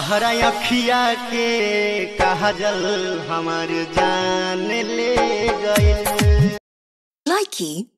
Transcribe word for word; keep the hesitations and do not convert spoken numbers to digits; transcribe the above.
तहरा अखिया के काजल हमार जान ले गइल। Likey